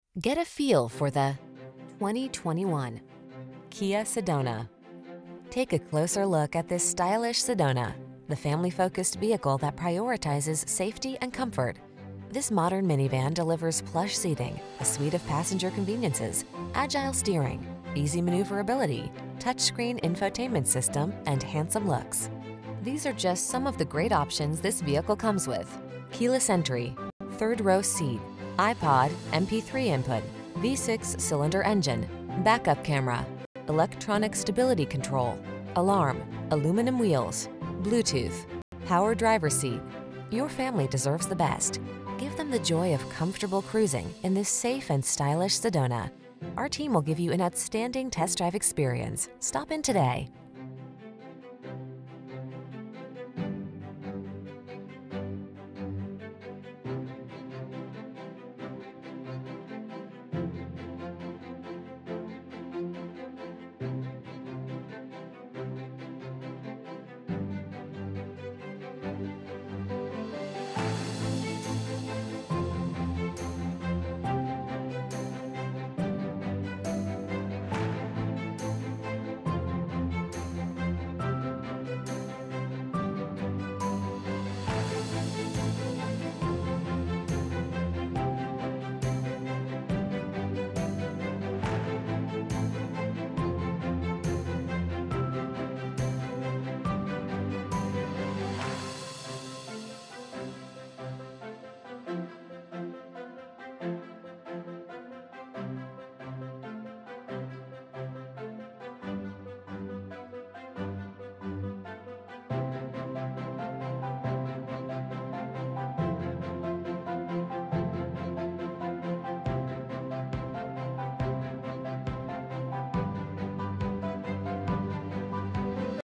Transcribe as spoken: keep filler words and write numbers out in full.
Get a feel for the twenty twenty-one Kia Sedona. Take a closer look at this stylish Sedona, the family-focused vehicle that prioritizes safety and comfort. This modern minivan delivers plush seating, a suite of passenger conveniences, agile steering, easy maneuverability, touchscreen infotainment system, and handsome looks. These are just some of the great options this vehicle comes with: keyless entry, third row seat, iPod, M P three input, V six cylinder engine, backup camera, electronic stability control, alarm, aluminum wheels, Bluetooth, power driver seat. Your family deserves the best. Give them the joy of comfortable cruising in this safe and stylish Sedona. Our team will give you an outstanding test drive experience. Stop in today.